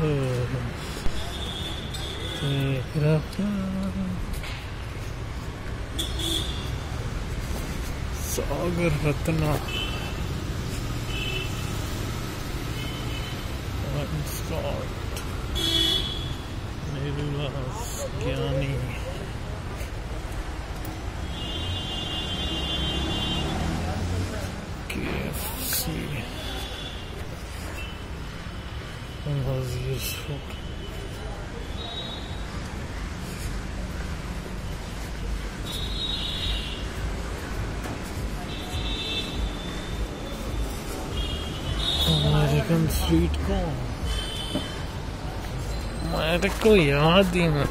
तेरा सागर रत्ना ज्ञानी KFC was useful. American sweet corn मेरे को याद ही नहीं।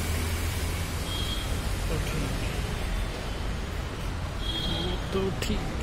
तो ठीक